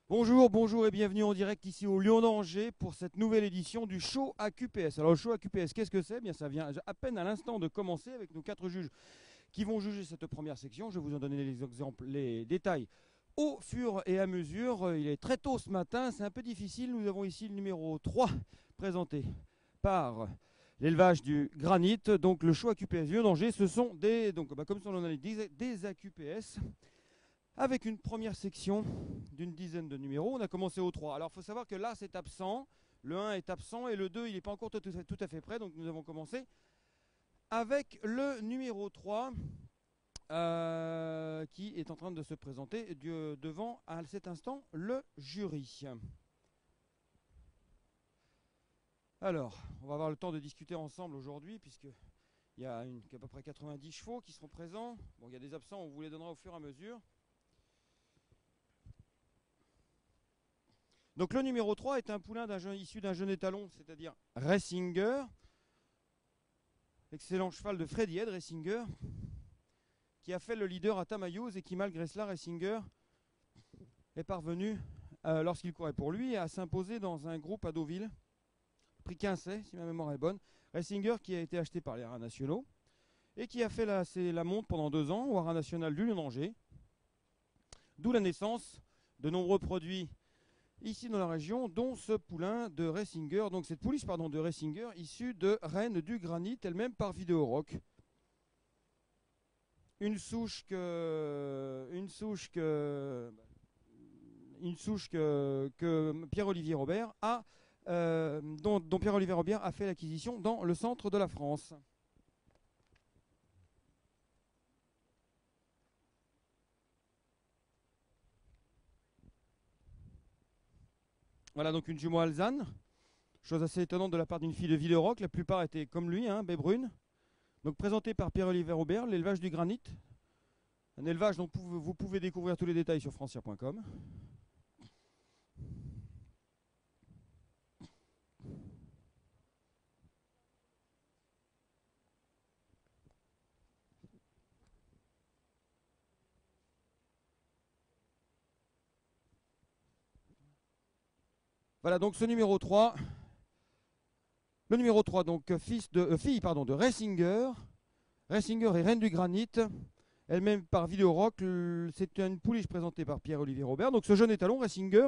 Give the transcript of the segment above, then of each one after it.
Bonjour, bonjour et bienvenue en direct ici au Lion d'Angers pour cette nouvelle édition du show AQPS. Alors le show AQPS, qu'est-ce que c'est? Eh bien, ça vient à peine à l'instant de commencer avec nos 4 juges qui vont juger cette première section. Je vais vous en donner les exemples, les détails au fur et à mesure. Il est très tôt ce matin, c'est un peu difficile. Nous avons ici le numéro 3 présenté par l'élevage du granit. Donc le show AQPS Lion d'Angers, ce sont comme son nom l'indique, des AQPS avec une première section d'une dizaine de numéros. On a commencé au 3. Alors il faut savoir que là c'est absent, le 1 est absent et le 2 il n'est pas encore tout à fait prêt. Donc nous avons commencé avec le numéro 3 qui est en train de se présenter devant à cet instant le jury. Alors, on va avoir le temps de discuter ensemble aujourd'hui puisqu'il y a à peu près 90 chevaux qui seront présents. Bon, il y a des absents, on vous les donnera au fur et à mesure. Donc le numéro 3 est un poulain issu d'un jeune étalon, c'est-à-dire Ressinger. Excellent cheval de Freddy Head, Ressinger, qui a fait le leader à Tamayouz et qui, malgré cela, Ressinger est parvenu, lorsqu'il courait pour lui, à s'imposer dans un groupe à Deauville. Prix 15, si ma mémoire est bonne. Ressinger qui a été acheté par les haras nationaux et qui a fait la monte pendant 2 ans au haras national du Lion d'Angers. D'où la naissance de nombreux produits ici dans la région, dont ce poulain de Ressinger, donc cette pouliche de Ressinger, issue de Reine du Granit, elle-même par Vidéorock. Une souche que Pierre-Olivier Robert dont Pierre-Olivier Robert a fait l'acquisition dans le centre de la France. Voilà donc une jument alezane. Chose assez étonnante de la part d'une fille de Villeroc. La plupart étaient comme lui, baie brune. Donc présenté par Pierre-Olivier Robert, l'élevage du granit. Un élevage dont vous pouvez découvrir tous les détails sur francia.com. Voilà donc ce numéro 3. Le numéro 3, donc fille de Ressinger. Ressinger est reine du granit. Elle-même par Vidéorock. C'est une pouliche présentée par Pierre-Olivier Robert. Donc ce jeune étalon, Ressinger.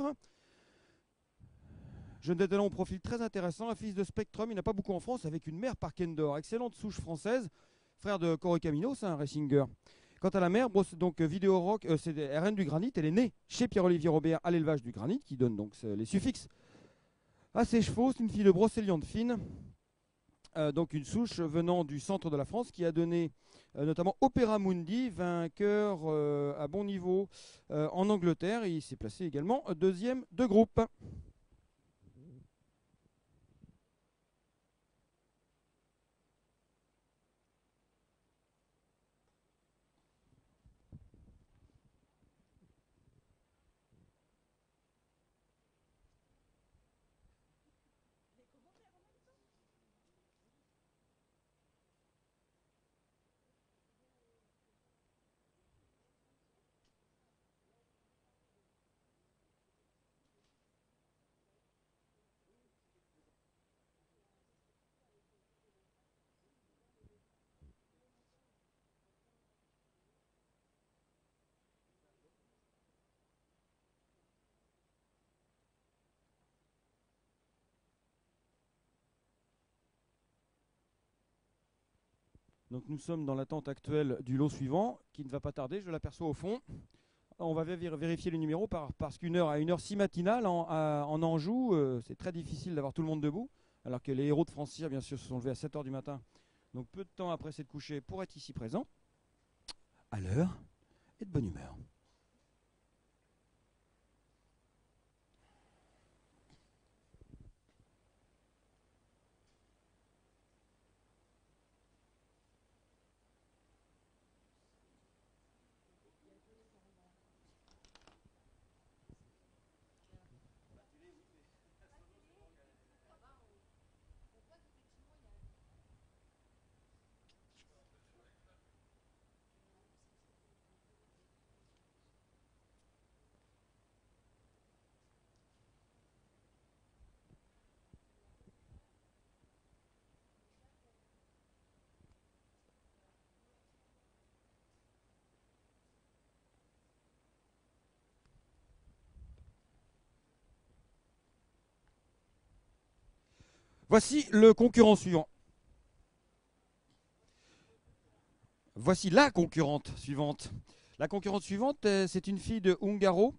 Jeune étalon au profil très intéressant. Un fils de Spectrum. Il n'a pas beaucoup en France avec une mère par Kendor. Excellente souche française. Frère de Correcaminos, Ressinger. Quant à la mère, donc Vidéorock, c'est reine du granit. Elle est née chez Pierre-Olivier Robert à l'élevage du granit, qui donne donc les suffixes à ses chevaux. C'est une fille de Brocéliande fine. Donc une souche venant du centre de la France qui a donné notamment Opera Mundi, vainqueur à bon niveau en Angleterre. Et il s'est placé également deuxième de groupe. Donc nous sommes dans l'attente actuelle du lot suivant, qui ne va pas tarder, je l'aperçois au fond. On va vérifier les numéros parce qu'une heure à une heure si matinale en Anjou, c'est très difficile d'avoir tout le monde debout, alors que les héros de Francia, bien sûr, se sont levés à 7 h du matin, donc peu de temps après s'être couché pour être ici présent, à l'heure et de bonne humeur. Voici le concurrent suivant. Voici la concurrente suivante. La concurrente suivante, c'est une fille de Ungaro.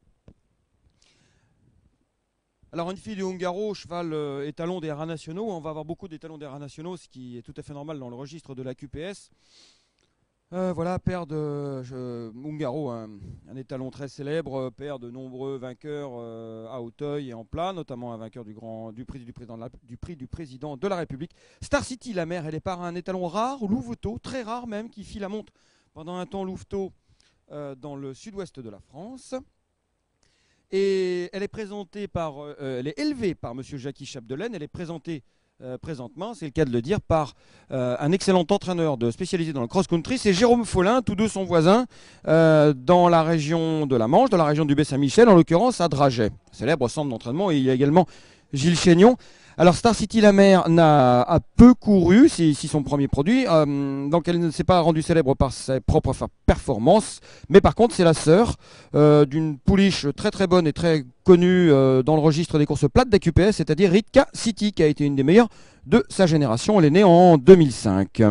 Alors une fille de Ungaro, cheval étalon des haras nationaux. On va avoir beaucoup d'étalons des haras nationaux, ce qui est tout à fait normal dans le registre de la QPS. Voilà, père de Ungaro, un étalon très célèbre, père de nombreux vainqueurs à Auteuil et en plat, notamment un vainqueur du prix du président de la République. Star City, la mère, elle est par un étalon rare, louveteau, très rare même, qui fit la monte pendant un temps louveteau dans le sud-ouest de la France. Et elle est présentée elle est élevée par Monsieur Jackie Chapdelaine, elle est présentée présentement, c'est le cas de le dire, par un excellent entraîneur spécialisé dans le cross-country, c'est Jérôme Follin, tous deux sont voisins, dans la région de la Manche, dans la région du Baie-Saint-Michel, en l'occurrence à Draget, célèbre centre d'entraînement, et il y a également Gilles Chénion. Alors Star City la mère a peu couru, c'est ici son premier produit, donc elle ne s'est pas rendue célèbre par ses propres performances, mais par contre c'est la sœur d'une pouliche très très bonne et très connue dans le registre des courses plates d'AQPS, c'est-à-dire Ritka City, qui a été une des meilleures de sa génération. Elle est née en 2005.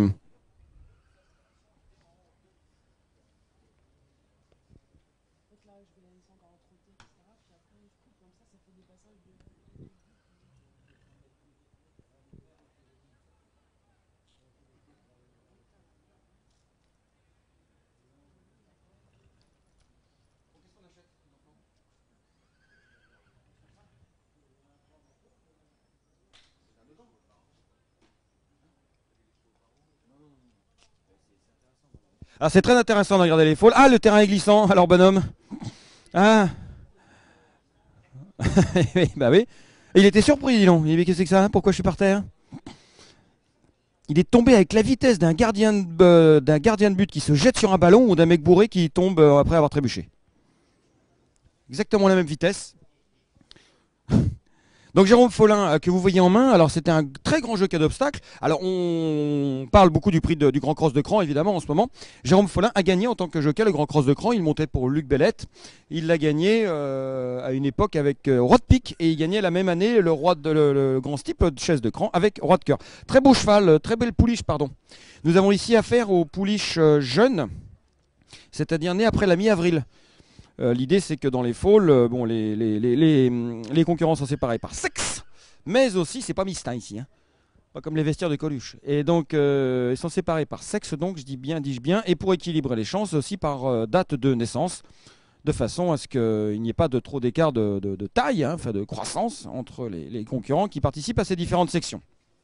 Alors c'est très intéressant de regarder les faules. Ah, le terrain est glissant, alors bonhomme. Ah. Bah oui. Et il était surpris, dis donc. Il dit, mais qu'est-ce que c'est que ça? Pourquoi je suis par terre? Il est tombé avec la vitesse d'un gardien de but qui se jette sur un ballon ou d'un mec bourré qui tombe après avoir trébuché. Exactement la même vitesse. Donc Jérôme Follin, que vous voyez en main, alors c'était un très grand jockey d'obstacles. Alors on parle beaucoup du prix du Grand Cross de Cran évidemment en ce moment. Jérôme Follin a gagné en tant que jockey le Grand Cross de Cran, il montait pour Luc Bellette. Il l'a gagné à une époque avec Roi de Pique et il gagnait la même année le Grand Steeple de Chaise de Cran avec Roi de Cœur. Très beau cheval, très belle pouliche pardon. Nous avons ici affaire aux pouliches jeunes, c'est-à-dire nées après la mi-avril. L'idée c'est que dans les faules, bon, les concurrents sont séparés par sexe, mais aussi, c'est pas mistin ici, hein, pas comme les vestiaires de Coluche. Et donc ils sont séparés par sexe, donc dis-je bien, et pour équilibrer les chances aussi par date de naissance, de façon à ce qu'il n'y ait pas de trop d'écart de taille, hein, enfin de croissance entre les concurrents qui participent à ces différentes sections.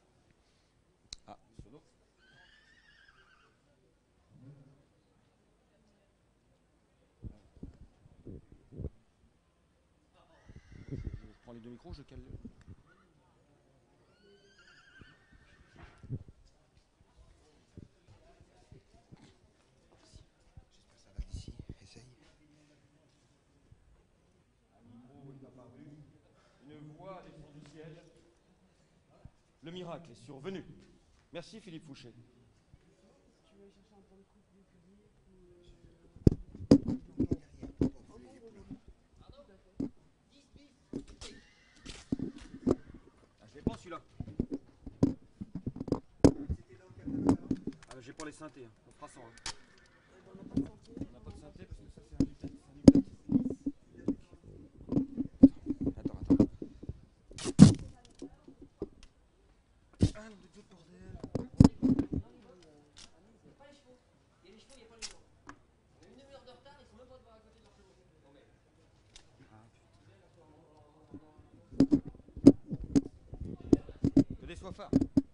Je prends les deux micros, je cale. Une voix descend du ciel. Le miracle est survenu. Merci Philippe Fouché. Ah, je l'ai pas celui-là. Ah, j'ai pas les synthés, hein. On fera sans. Hein. On n'a pas de synthé parce que ça c'est un duplex. Attends. Ah non, de Dieu de bordel. Que des soifards.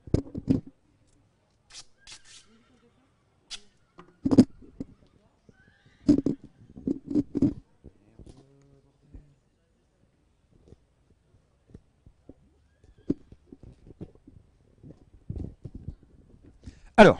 Alors,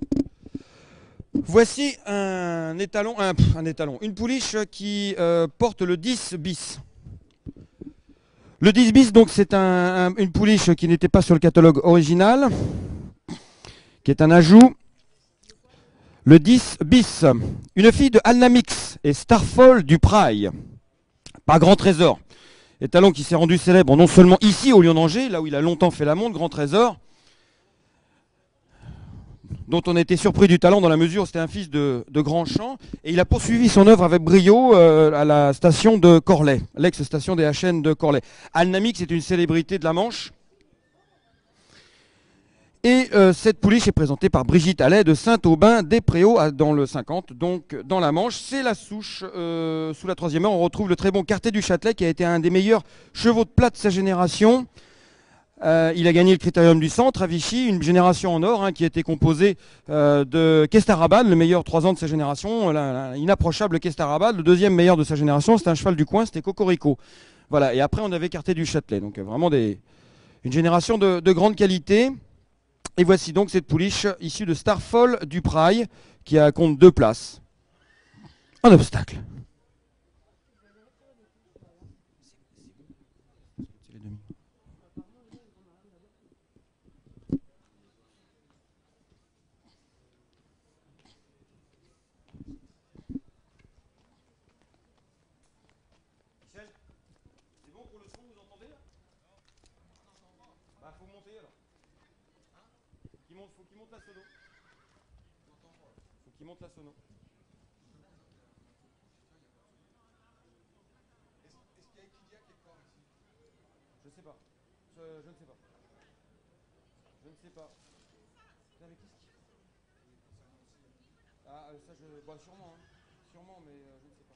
voici un étalon, une pouliche qui porte le 10 bis. Le 10 bis, donc, c'est une pouliche qui n'était pas sur le catalogue original, qui est un ajout. Le 10 bis, une fille de Alnamix et Starfall du Praille. Pas grand trésor. Étalon qui s'est rendu célèbre non seulement ici au Lion d'Angers, là où il a longtemps fait la montre, grand trésor, dont on a été surpris du talent dans la mesure où c'était un fils de Grandchamp, et il a poursuivi son œuvre avec brio à la station de Corlay, l'ex-station des HN de Corlay. Alnamique, c'est une célébrité de la Manche. Et cette pouliche est présentée par Brigitte Allais de Saint-Aubin-des-Préaux dans le 50, donc dans la Manche. C'est la souche. Sous la 3e heure, on retrouve le très bon Cartet du Châtelet qui a été un des meilleurs chevaux de plat de sa génération. Il a gagné le Critérium du Centre à Vichy, une génération en or qui a été composée de Kestarabad, le meilleur 3 ans de sa génération, l'inapprochable Kestarabad. Le deuxième meilleur de sa génération, c'était un cheval du coin, c'était Cocorico. Voilà. Et après, on avait Cartet du Châtelet. Donc vraiment une génération de grande qualité. Et voici donc cette pouliche issue de Starfall du Praille qui compte 2 places. Un obstacle. C'est bon pour le son, vous entendez là? Bah faut monter alors. Faut qu'il monte la sono. Faut qu'il monte la sono. Est-ce qu'il y a Equidia quelque part ici? Je sais pas. Je ne sais pas. Je ne sais pas. Avec qui? Ah, ça je. Bah sûrement, hein. Sûrement, mais je ne sais pas.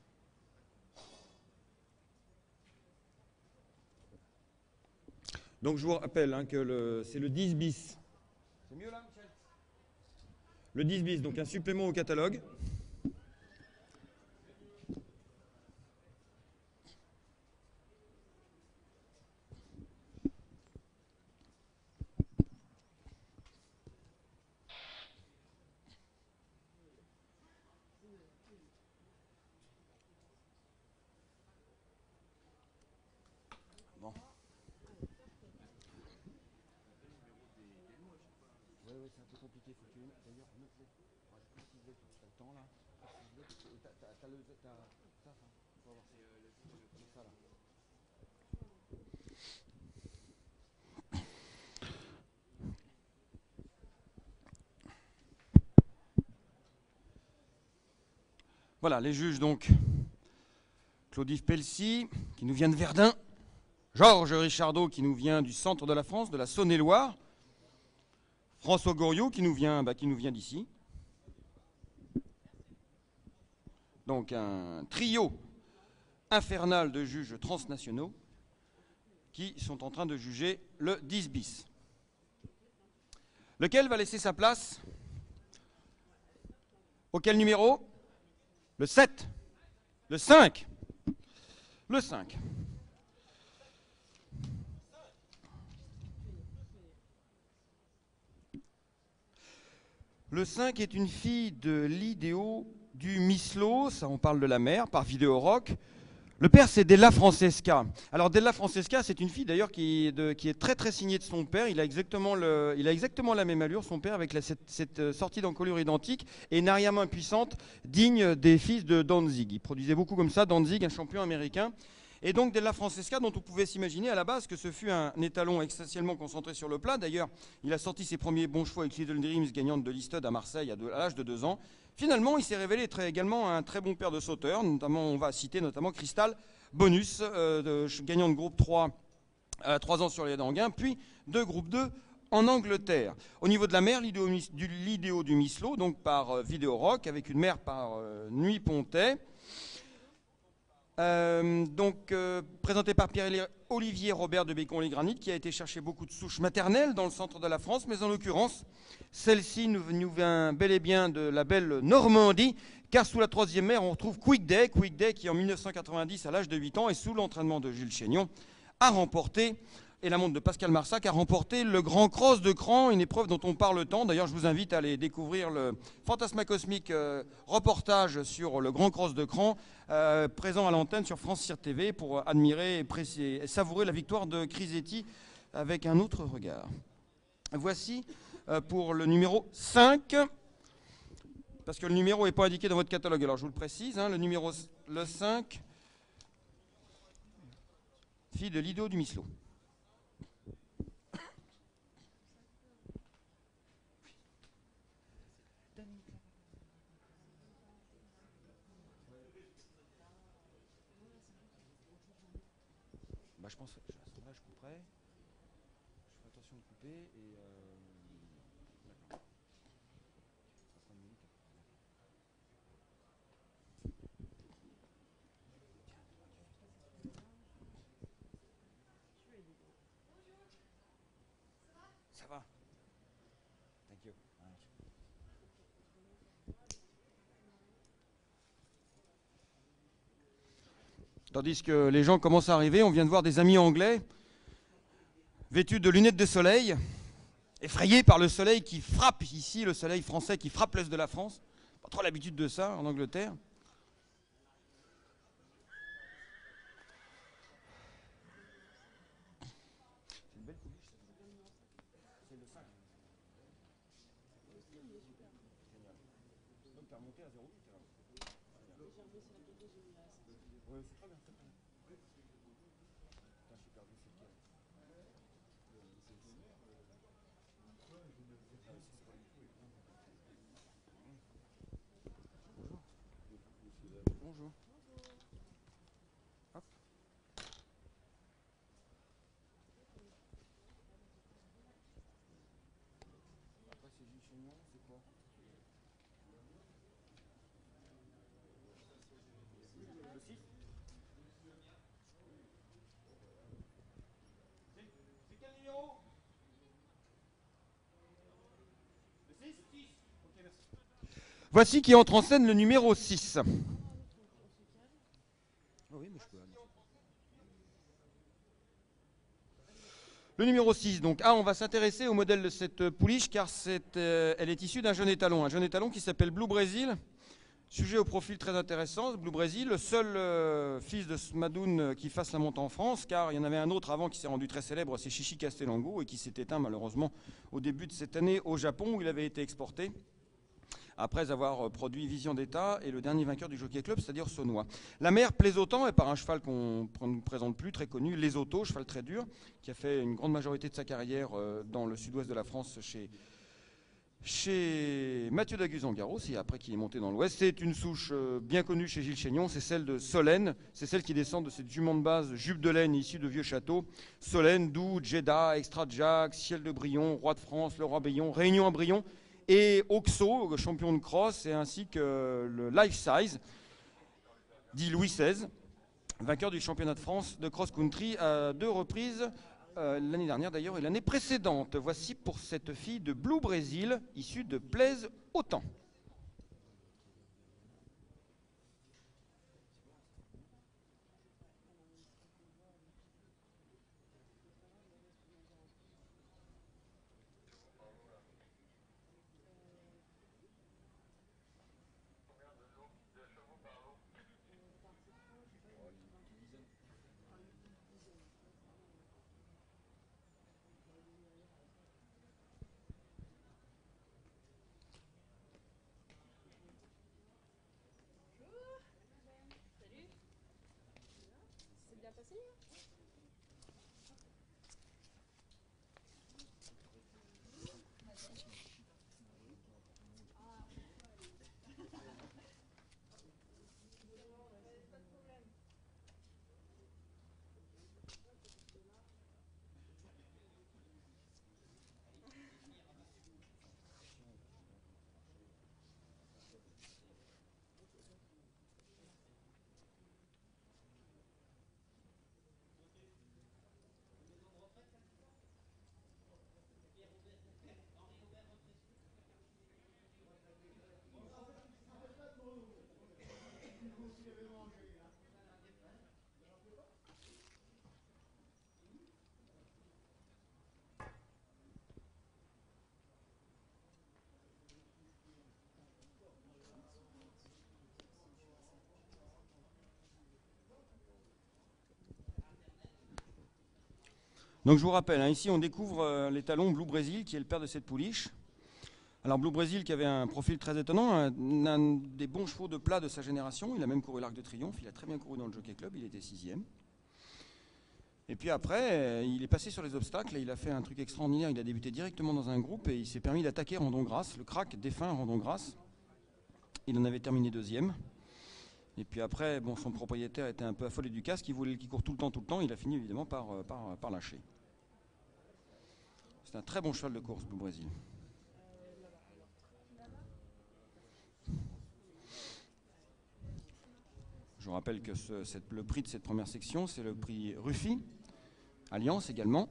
Donc je vous rappelle que c'est le 10 bis. C'est mieux là, Michel? Le 10 bis, donc un supplément au catalogue. Bon. Ouais, c'est un peu compliqué. Faut que tu... D'ailleurs, note-les. Ouais, je précise-les. T'as le temps là. T'as le. Ça, faut avoir ça là. Voilà, les juges donc. Claude-Yves Pelsi, qui nous vient de Verdun. Georges Richardot, qui nous vient du centre de la France, de la Saône-et-Loire. François Goriot, qui nous vient d'ici. Donc un trio infernal de juges transnationaux qui sont en train de juger le 10 bis. Lequel va laisser sa place? Auquel numéro? Le 7. Le 5. Le 5. Le 5 est une fille de l'idéo du Mislo, ça on parle de la mère, par Vidéo Rock. Le père c'est Della Francesca. Alors Della Francesca c'est une fille d'ailleurs qui est très très signée de son père. Il a exactement la même allure, son père, avec cette sortie d'encolure identique et une arrière-main puissante digne des fils de Danzig. Il produisait beaucoup comme ça, Danzig, un champion américain. Et donc Della Francesca, dont on pouvait s'imaginer à la base que ce fut un étalon essentiellement concentré sur le plat. D'ailleurs, il a sorti ses premiers bons chevaux avec Little Dreams, gagnante de l'Istud à Marseille à l'âge de 2 ans. Finalement, il s'est révélé également un très bon père de sauteurs. Notamment, on va citer notamment Crystal Bonus, gagnant de groupe 3 à 3 ans sur les Danguins, puis de groupe 2 en Angleterre. Au niveau de la mère, l'idéo du Mislo, donc par Vidéo Rock, avec une mère par Nuit Pontet. Présenté par Pierre-Olivier Robert de Bécon-les-Granites, qui a été chercher beaucoup de souches maternelles dans le centre de la France, mais en l'occurrence, celle-ci nous vient bel et bien de la belle Normandie, car sous la 3e mère, on retrouve Quick Day qui en 1990, à l'âge de 8 ans, et sous l'entraînement de Jules Chénion, a remporté, et la montre de Pascal Marsac a remporté le Grand Cross de Cran, une épreuve dont on parle tant. D'ailleurs, je vous invite à aller découvrir le fantasmacosmique reportage sur le Grand Cross de Cran, présent à l'antenne sur France Cyr TV, pour admirer et savourer la victoire de Crisetti avec un autre regard. Voici pour le numéro 5, parce que le numéro n'est pas indiqué dans votre catalogue, alors je vous le précise, le 5, fille de Lido du Mislot. Bah, je pense à ce moment-là, je couperai. Je ferai attention de couper et d'accord. Ça sera une minute. Ça va. Thank you. Tandis que les gens commencent à arriver, on vient de voir des amis anglais vêtus de lunettes de soleil, effrayés par le soleil qui frappe ici, le soleil français qui frappe l'est de la France. Pas trop l'habitude de ça en Angleterre. C'est une belle pouliche. C'est le 5. Donc tu as remonté à 0,8 alors. Oui, c'est très bien, c'est très bien. Putain, je suis perdu, c'est lequel? Bonjour. Hop. Après c'est Gilles Chénion, c'est quoi? Le 6. C'est quel numéro? Le 6. Ok, merci. Voici qui entre en scène le numéro 6. Oui, mais je peux aller. Le numéro 6, donc on va s'intéresser au modèle de cette pouliche car elle est issue d'un jeune étalon qui s'appelle Blue Brésil. Sujet au profil très intéressant, Blue Brésil, le seul fils de Smadoun qui fasse la montée en France, car il y en avait un autre avant qui s'est rendu très célèbre, c'est Chichi Castellango, et qui s'est éteint malheureusement au début de cette année au Japon, où il avait été exporté, après avoir produit Vision d'État et le dernier vainqueur du Jockey Club, c'est-à-dire Saunois. La mère Plaisotant est par un cheval qu'on ne présente plus, très connu, Les Autos, cheval très dur, qui a fait une grande majorité de sa carrière dans le sud-ouest de la France chez Mathieu Daguzan-Garros, et après qui est monté dans l'Ouest. C'est une souche bien connue chez Gilles Chénion, c'est celle de Solène, c'est celle qui descend de cette jument de base jupe de laine issue de Vieux Château. Solène, Doux, Jeddah, Extra Jack, Ciel de Brion, Roi de France, Le Roi Bayon, Réunion à Brion, et Oxo, champion de cross, et ainsi que le Life Size, dit Louis XVI, vainqueur du championnat de France de cross-country à 2 reprises, l'année dernière d'ailleurs et l'année précédente. Voici pour cette fille de Blue Brésil, issue de Plaise-Autan. Donc je vous rappelle, ici on découvre l'étalon Blue Brésil qui est le père de cette pouliche. Alors Blue Brésil qui avait un profil très étonnant, un des bons chevaux de plat de sa génération, il a même couru l'Arc de Triomphe, il a très bien couru dans le Jockey Club, il était 6e. Et puis après, il est passé sur les obstacles et il a fait un truc extraordinaire. Il a débuté directement dans un groupe et il s'est permis d'attaquer Randon-Grasse, le crack défunt Randon-Grasse. Il en avait terminé deuxième. Et puis après, bon, son propriétaire était un peu affolé du casque, il voulait qu'il court tout le temps. Il a fini évidemment par lâcher. C'est un très bon cheval de course, Blue Brésil. Je vous rappelle que le prix de cette première section, c'est le prix Ruffy, Alliance également.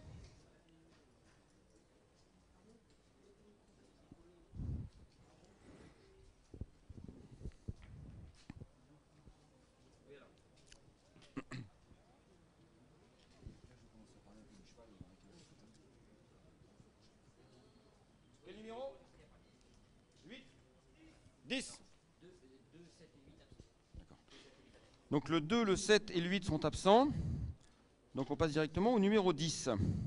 Quel numéro? 8 10. Donc le 2, le 7 et le 8 sont absents. Donc on passe directement au numéro 10.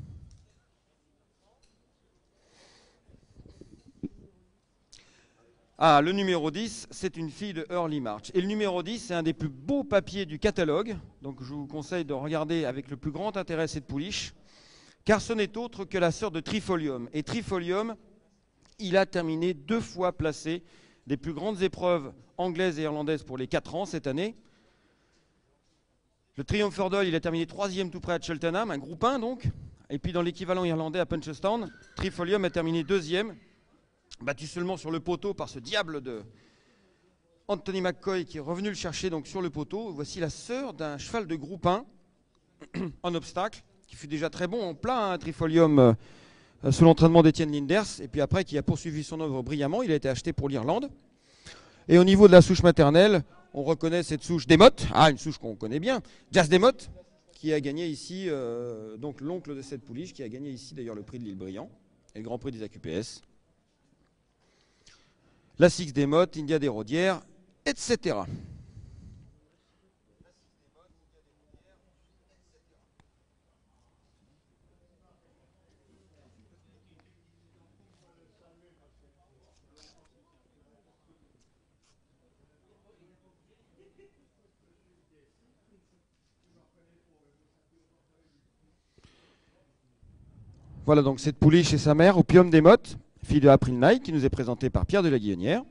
Ah, le numéro 10, c'est une fille de Early March. Et le numéro 10, c'est un des plus beaux papiers du catalogue. Donc je vous conseille de regarder avec le plus grand intérêt cette pouliche, car ce n'est autre que la sœur de Trifolium. Et Trifolium, il a terminé 2 fois placé des plus grandes épreuves anglaises et irlandaises pour les 4 ans cette année. Le Triumph Hurdle, il a terminé 3e tout près à Cheltenham, un groupe 1 donc. Et puis dans l'équivalent irlandais à Punchestown, Trifolium a terminé 2e, battu seulement sur le poteau par ce diable de Anthony McCoy qui est revenu le chercher donc sur le poteau. Voici la sœur d'un cheval de groupe 1 en obstacle, qui fut déjà très bon en plat, hein, Trifolium, sous l'entraînement d'Étienne Linders, et puis après qui a poursuivi son œuvre brillamment. Il a été acheté pour l'Irlande. Et au niveau de la souche maternelle, on reconnaît cette souche Desmottes, une souche qu'on connaît bien, Jazz Desmottes, qui a gagné ici, donc l'oncle de cette pouliche, qui a gagné ici d'ailleurs le prix de l'Île Brillant et le Grand Prix des AQPS. La Six Desmottes, India des Rodières, etc. Voilà donc cette pouliche et sa mère, Opium Desmottes, fille de April Knight, qui nous est présentée par Pierre de la Guillonnière.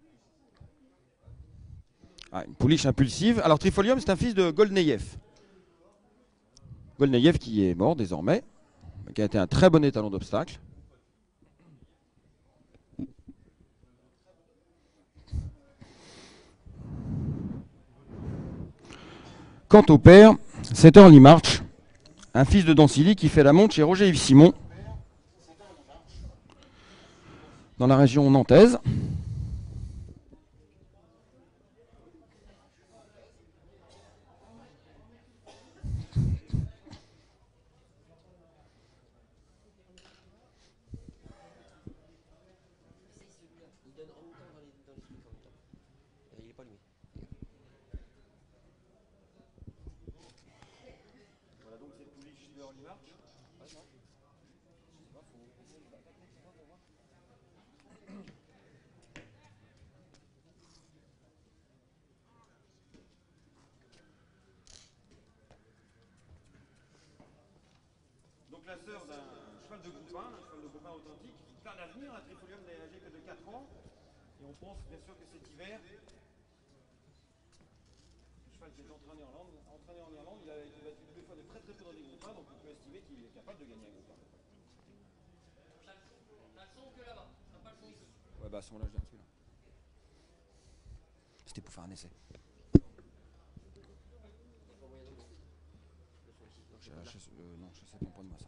Une pouliche impulsive. Alors Trifolium, c'est un fils de Golneyev. Golneyev qui est mort désormais, qui a été un très bon étalon d'obstacle. Quant au père, c'est Early March, un fils de Dancily qui fait la monte chez Roger Yves Simon, dans la région nantaise. Donc la sœur d'un cheval de groupe 1, un cheval de groupe 1 authentique, qui plein d'avenir, un Trifolium n'est âgé que de 4 ans. Et on pense bien sûr que cet hiver, le cheval qui est entraîné en Irlande, il a été battu 2 fois de très peu dans des groupes 1, donc on peut estimer qu'il est capable de gagner un groupe 1. T'as le son que là-bas, t'as pas le son ici. Ouais, bah à ce moment-là, je l'ai reçu là. C'était pour faire un essai. Non, je sais pas de moi ça.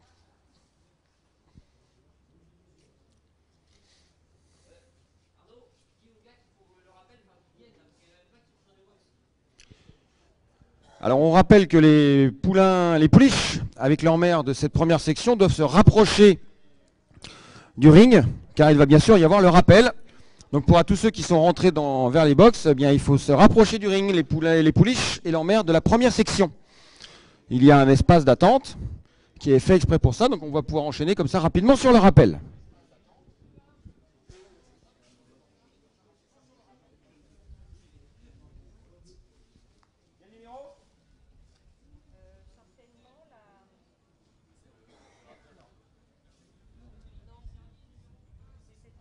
Alors on rappelle que les pouliches avec leur mère de cette première section doivent se rapprocher du ring, car il va bien sûr y avoir le rappel. Donc pour tous ceux qui sont rentrés vers les box, eh bien, il faut se rapprocher du ring, les pouliches et leur mère de la première section. Il y a un espace d'attente qui est fait exprès pour ça, donc on va pouvoir enchaîner comme ça rapidement sur le rappel.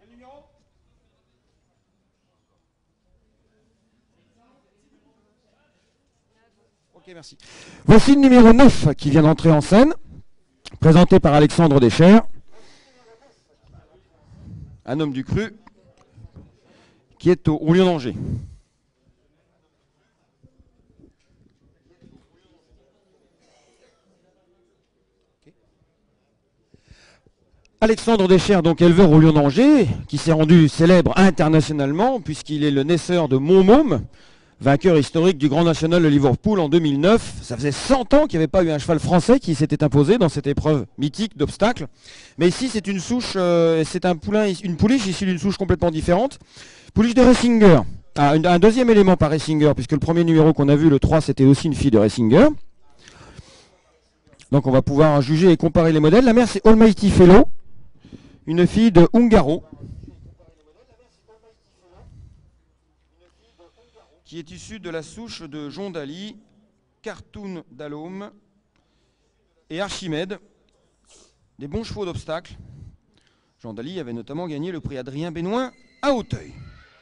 Ok, merci. Voici le numéro 9 qui vient d'entrer en scène, présenté par Alexandre Deschères, un homme du cru, qui est au Lion d'Angers. Alexandre Deschères, donc éleveur au Lion d'Angers, qui s'est rendu célèbre internationalement, puisqu'il est le naisseur de Mon-Môme, vainqueur historique du Grand National de Liverpool en 2009. Ça faisait 100 ans qu'il n'y avait pas eu un cheval français qui s'était imposé dans cette épreuve mythique d'obstacles. Mais ici, c'est une souche, c'est une pouliche issue d'une souche complètement différente. Pouliche de Ressinger. Ah, un deuxième élément par Ressinger, puisque le premier numéro qu'on a vu, le 3, c'était aussi une fille de Ressinger. Donc on va pouvoir juger et comparer les modèles. La mère, c'est Almighty Fellow, une fille de Ungaro, qui est issue de la souche de Jondali, Cartoon d'Alôme et Archimède, des bons chevaux d'obstacles. Jondali avait notamment gagné le prix Adrien Benoît à Auteuil.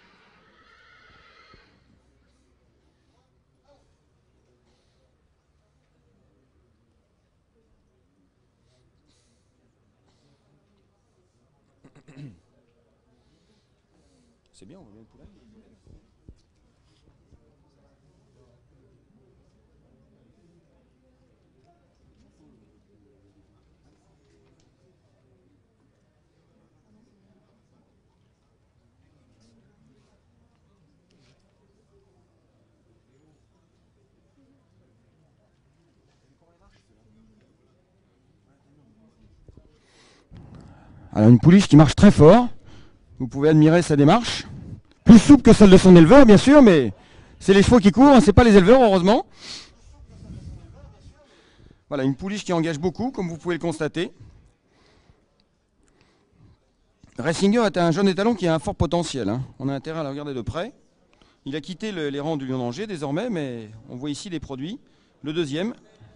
C'est bien, on va bien le poulet. Alors une pouliche qui marche très fort. Vous pouvez admirer sa démarche. Plus souple que celle de son éleveur, bien sûr, mais c'est les chevaux qui courent, hein, c'est pas les éleveurs, heureusement. Voilà, une pouliche qui engage beaucoup, comme vous pouvez le constater. Ressinger est un jeune étalon qui a un fort potentiel, hein. On a intérêt à la regarder de près. Il a quitté les rangs du Lion d'Angers désormais, mais on voit ici des produits. Le deuxième.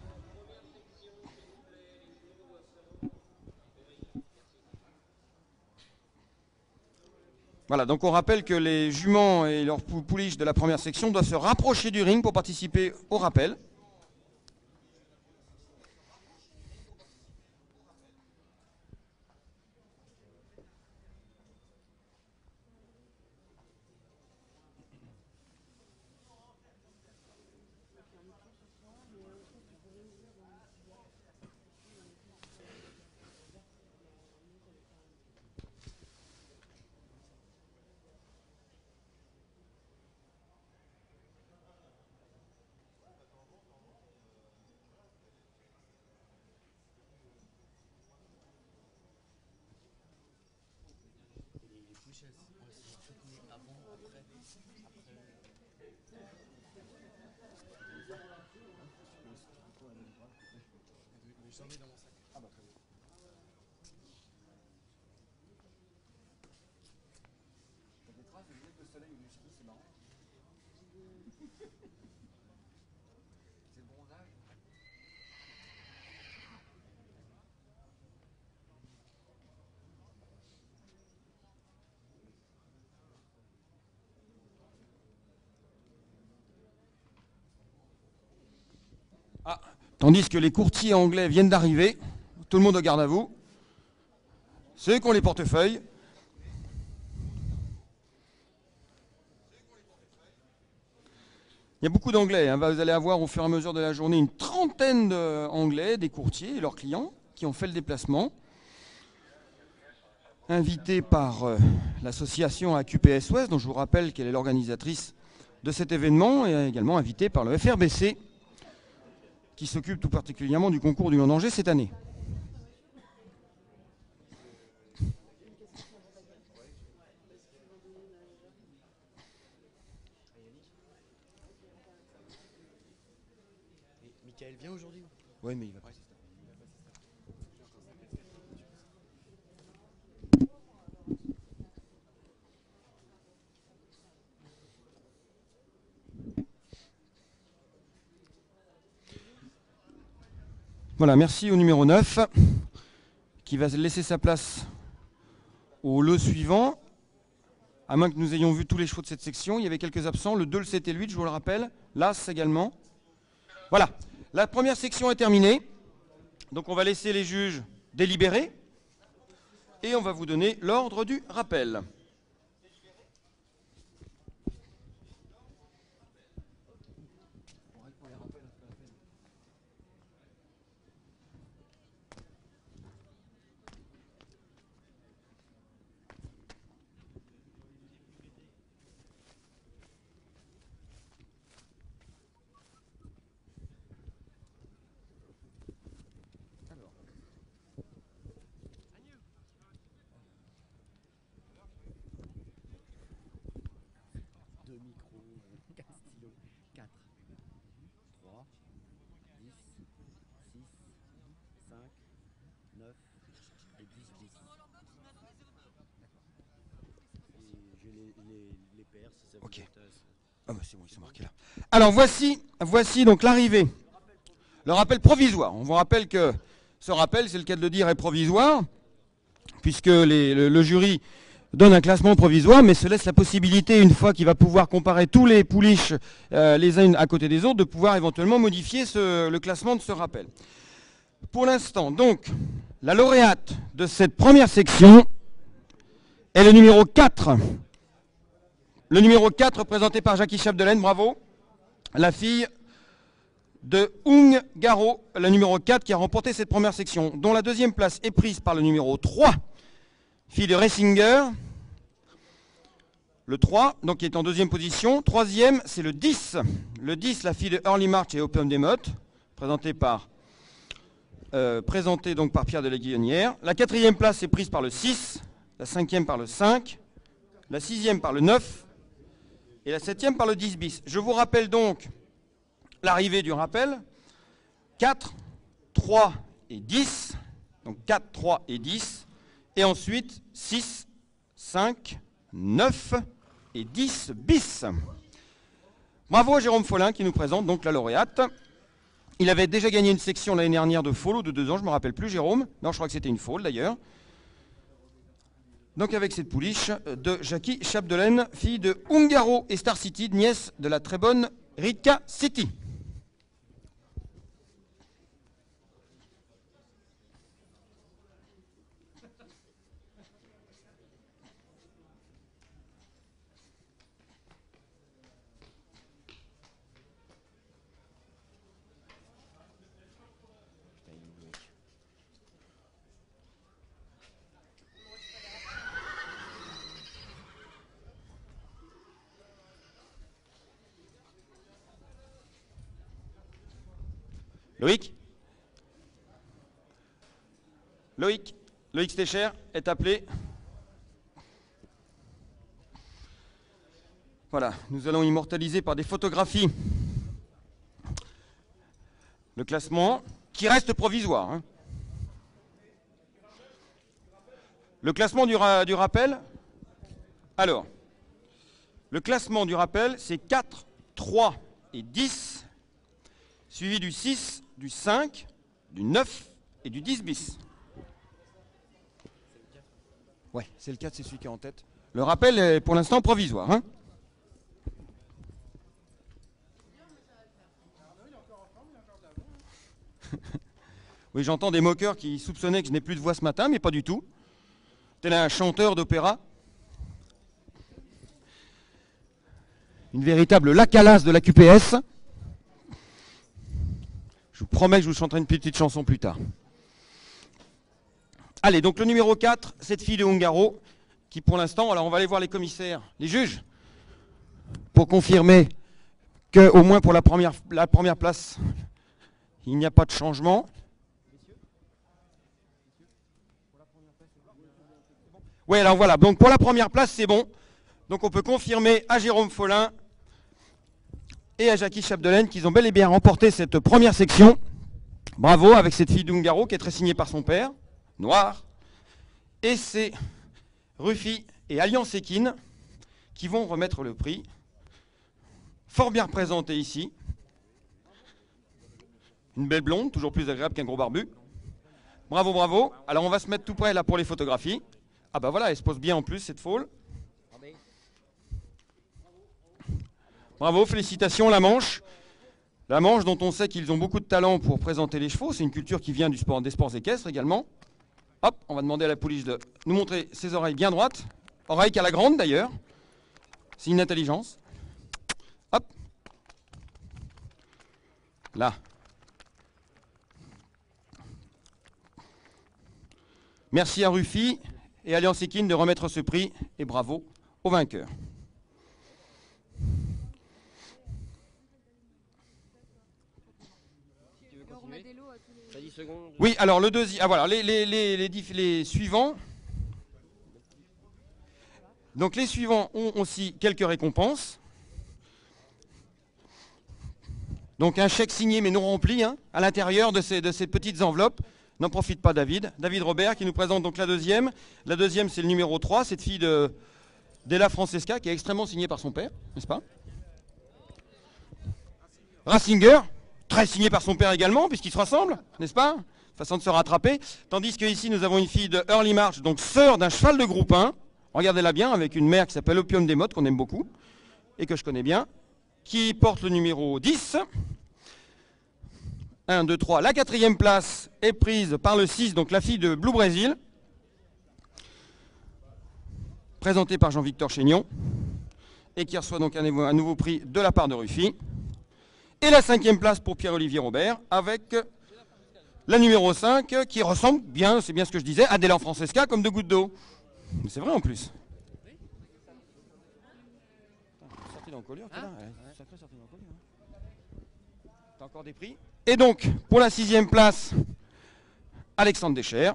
Voilà, donc on rappelle que les juments et leurs pouliches de la première section doivent se rapprocher du ring pour participer au rappel. Ah, tandis que les courtiers anglais viennent d'arriver, tout le monde au garde à vous. Ceux qui ont les portefeuilles. Il y a beaucoup d'anglais, hein. Vous allez avoir au fur et à mesure de la journée une trentaine d'anglais, des courtiers et leurs clients qui ont fait le déplacement. Invités par l'association AQPS Ouest, dont je vous rappelle qu'elle est l'organisatrice de cet événement, et également invités par le FRBC, qui s'occupe tout particulièrement du concours du Lion d'Angers cette année. Michael vient aujourd'hui? Oui, mais il va pas. Voilà, merci au numéro 9 qui va laisser sa place au lot suivant. À moins que nous ayons vu tous les chevaux de cette section, il y avait quelques absents. Le 2, le 7 et le 8, je vous le rappelle. L'As également. Voilà, la première section est terminée. Donc on va laisser les juges délibérer. Et on va vous donner l'ordre du rappel. Ok. Ah bah c'est bon, ils sont marqués là. Alors voici donc l'arrivée. Le rappel provisoire. On vous rappelle que ce rappel, c'est le cas de le dire, est provisoire, puisque le jury donne un classement provisoire, mais se laisse la possibilité, une fois qu'il va pouvoir comparer tous les pouliches les uns à côté des autres, de pouvoir éventuellement modifier le classement de ce rappel. Pour l'instant, donc, la lauréate de cette première section est le numéro 4. Le numéro 4, représenté par Jackie Chapdelaine, bravo. La fille de Ungaro, le numéro 4, qui a remporté cette première section, dont la deuxième place est prise par le numéro 3, fille de Reisinger. Le 3, donc qui est en deuxième position. Troisième, c'est le 10. Le 10, la fille de Early March et Open Demotte, présentée donc par Pierre de la Guillonnière. La quatrième place est prise par le 6, la cinquième par le 5, la sixième par le 9 et la septième par le 10 bis. Je vous rappelle donc l'arrivée du rappel. 4, 3 et 10. Donc 4, 3 et 10. Et ensuite 6, 5, 9 et 10 bis. Bravo à Jérôme Follin qui nous présente donc la lauréate. Il avait déjà gagné une section l'année dernière de foal ou de 2 ans, je ne me rappelle plus, Jérôme. Non, je crois que c'était une foal d'ailleurs. Donc avec cette pouliche de Jackie Chapdelaine, fille de Ungaro et Star City, nièce de la très bonne Rika City. Loïc Stécher est appelé. Voilà, nous allons immortaliser par des photographies le classement, qui reste provisoire. Hein. Le classement du rappel. Alors, le classement du rappel, c'est 4, 3 et 10, suivi du 6, du 5, du 9 et du 10 bis. Ouais, c'est le 4, c'est celui qui est en tête. Le rappel est pour l'instant provisoire. Hein. Oui, j'entends des moqueurs qui soupçonnaient que je n'ai plus de voix ce matin, mais pas du tout. Tel un chanteur d'opéra. Une véritable lacalasse de la QPS. Je vous promets que je vous chanterai une petite chanson plus tard. Allez, donc le numéro 4, cette fille de Ungaro, qui pour l'instant, alors on va aller voir les commissaires, les juges, pour confirmer qu'au moins pour la première place, il n'y a pas de changement. Oui, alors voilà, donc pour la première place, c'est bon. Donc on peut confirmer à Jérôme Follin et à Jackie Chapdelaine qu'ils ont bel et bien remporté cette première section. Bravo, avec cette fille d'Ungaro qui est très signée par son père. Noir, et c'est Ruffy et Alliance Equine qui vont remettre le prix. Fort bien représenté ici. Une belle blonde, toujours plus agréable qu'un gros barbu. Bravo, bravo. Alors on va se mettre tout près là pour les photographies. Ah bah voilà, elle se pose bien en plus cette foal. Bravo, félicitations, la Manche. La Manche dont on sait qu'ils ont beaucoup de talent pour présenter les chevaux. C'est une culture qui vient du sport, des sports équestres également. Hop, on va demander à la pouliche de nous montrer ses oreilles bien droites. Oreilles qu'à la grande d'ailleurs. C'est une intelligence. Hop. Là. Merci à Rufi et Alliance Equine de remettre ce prix. Et bravo aux vainqueurs. Oui, alors le deuxième. Ah voilà, les suivants. Donc les suivants ont aussi quelques récompenses. Donc un chèque signé mais non rempli hein, à l'intérieur de ces petites enveloppes. N'en profite pas David. David Robert qui nous présente donc la deuxième. La deuxième c'est le numéro 3, cette fille d'Ella Francesca qui est extrêmement signée par son père, n'est-ce pas? Rasinger, très signé par son père également puisqu'ils se ressemblent, n'est-ce pas? Façon de se rattraper. Tandis que ici nous avons une fille de Early March, donc sœur d'un cheval de groupe 1. Regardez-la bien, avec une mère qui s'appelle Opium des Mottes, qu'on aime beaucoup, et que je connais bien, qui porte le numéro 10. 1, 2, 3. La quatrième place est prise par le 6, donc la fille de Blue Brésil, présentée par Jean-Victor Chénion, et qui reçoit donc un nouveau prix de la part de Rufi. Et la cinquième place pour Pierre-Olivier Robert, avec la numéro 5, qui ressemble bien, c'est bien ce que je disais, à Delan Francesca, comme deux gouttes d'eau. Mais c'est vrai en plus. Sortie d'encolure, sacrée sortie d'encolure. T'as encore des prix. Et donc, pour la sixième place, Alexandre Deschères,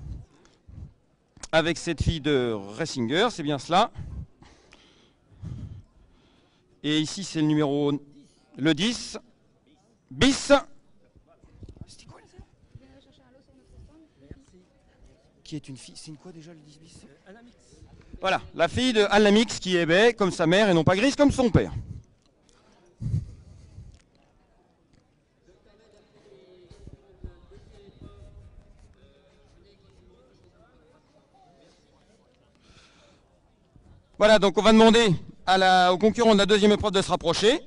avec cette fille de Ressinger, c'est bien cela. Et ici, c'est le numéro le 10, bis. C'était quoi qui est une fille, c'est une quoi déjà le 10 bis? Voilà, la fille de Alamix qui est baie comme sa mère et non pas grise comme son père. Voilà, donc on va demander aux concurrents de la deuxième épreuve de se rapprocher.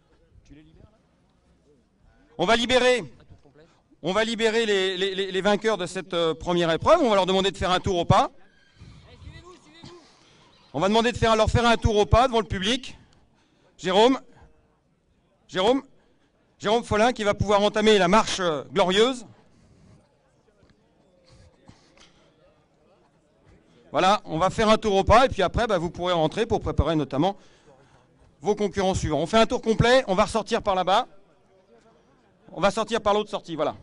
On va libérer les vainqueurs de cette première épreuve. On va leur demander de faire un tour au pas. On va demander de leur faire un tour au pas devant le public. Jérôme Follin qui va pouvoir entamer la marche glorieuse. Voilà, on va faire un tour au pas et puis après vous pourrez rentrer pour préparer notamment vos concurrents suivants. On fait un tour complet, on va ressortir par là-bas. On va sortir par l'autre sortie, voilà.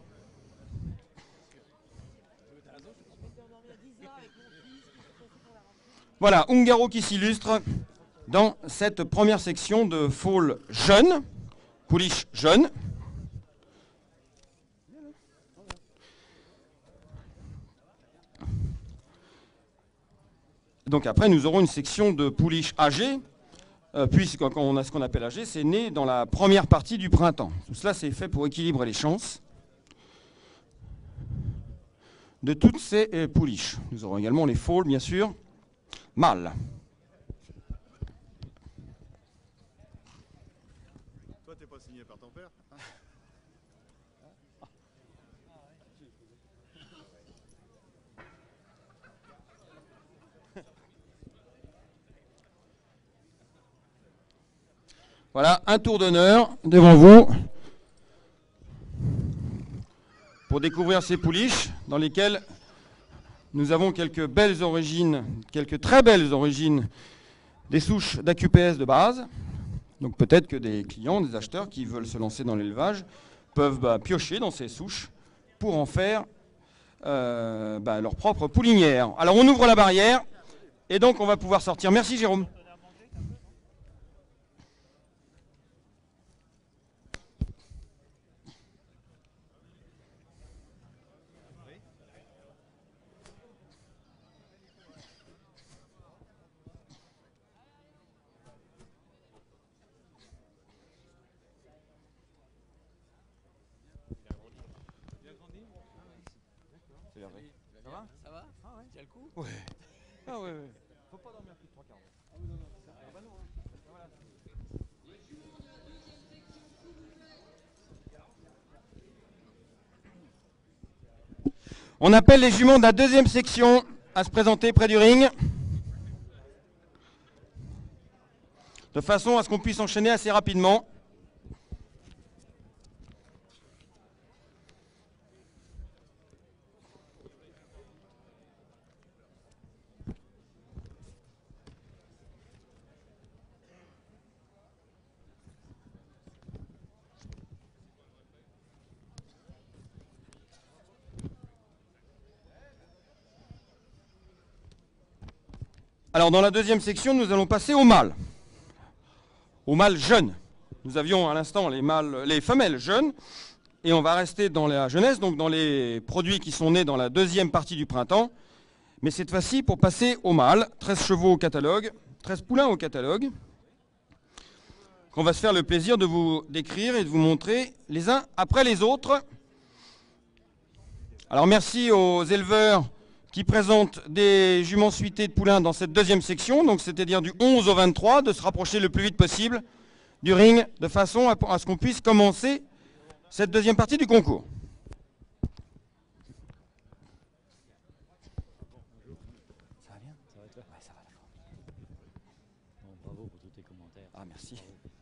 Voilà, Ungaro qui s'illustre dans cette première section de foal jeune, pouliche jeune. Donc après, nous aurons une section de pouliche âgée, puisqu'on a ce qu'on appelle âgé, c'est né dans la première partie du printemps. Tout cela, c'est fait pour équilibrer les chances de toutes ces pouliches. Nous aurons également les foals, bien sûr, mâles. Toi, t'es pas signé par ton père? Voilà, un tour d'honneur devant vous pour découvrir ces pouliches dans lesquelles nous avons quelques belles origines, quelques très belles origines des souches d'AQPS de base. Donc peut-être que des clients, des acheteurs qui veulent se lancer dans l'élevage peuvent piocher dans ces souches pour en faire leur propre poulinière. Alors on ouvre la barrière et donc on va pouvoir sortir. Merci Jérôme. Ça va? Ça va? Ah ouais, tiens le coup? Ouais. Ah ouais. Faut pas dormir plus de 3 quarts d'heure. Ah oui, non. Ah bah non, hein. Voilà. On appelle les juments de la deuxième section à se présenter près du ring, de façon à ce qu'on puisse enchaîner assez rapidement. Alors dans la deuxième section, nous allons passer au mâle jeune. Nous avions à l'instant les femelles jeunes, et on va rester dans la jeunesse, donc dans les produits qui sont nés dans la deuxième partie du printemps. Mais cette fois-ci, pour passer au mâle, 13 chevaux au catalogue, 13 poulains au catalogue, qu'on va se faire le plaisir de vous décrire et de vous montrer les uns après les autres. Alors merci aux éleveurs qui présentent des juments suités de poulains dans cette deuxième section, donc c'est-à-dire du 11 au 23, de se rapprocher le plus vite possible du ring, de façon à ce qu'on puisse commencer cette deuxième partie du concours. Ça va bien? Ça va toi? Ouais, ça va, d'accord. Bon, bravo pour tous tes commentaires. Ah, merci.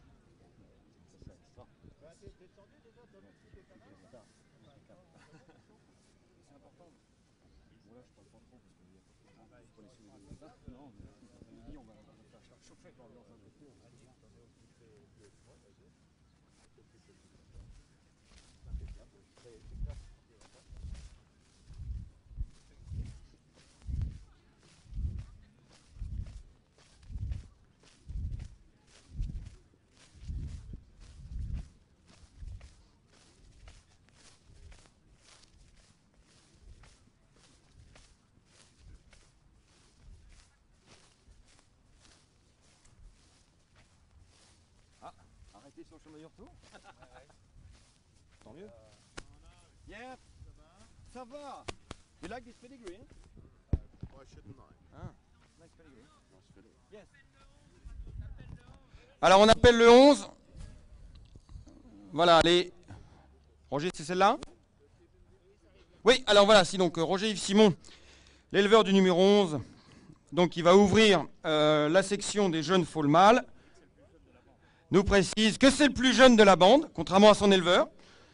Arrêtez sur le chemin du retour. Tant mieux. Yeah. Ça va. You like this pedigree? Why shouldn't I? Ah, nice pedigree. Yes. Alors on appelle le 11. Voilà, les... Roger, c'est celle-là? Oui, alors voilà, si donc Roger Yves Simon, l'éleveur du numéro 11, donc il va ouvrir la section des jeunes foals mâles, nous précise que c'est le plus jeune de la bande, contrairement à son éleveur.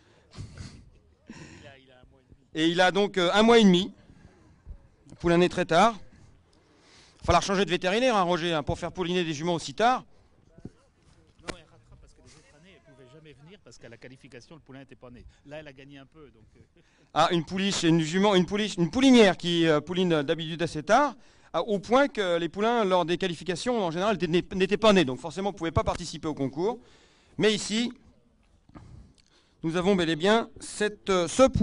Et il a donc 1 mois et demi. Le poulain né très tard. Il va falloir changer de vétérinaire, hein, Roger, hein, pour faire pouliner des juments aussi tard. Non, elle rattrape parce que les autres années, elle ne pouvait jamais venir parce qu'à la qualification, le poulain n'était pas né. Là, elle a gagné un peu. Donc... Ah, une pouliche, une poulinière qui pouline d'habitude assez tard, au point que les poulains, lors des qualifications, en général, n'étaient pas nés. Donc forcément, ne pouvaient pas participer au concours. Mais ici, nous avons bel et bien ce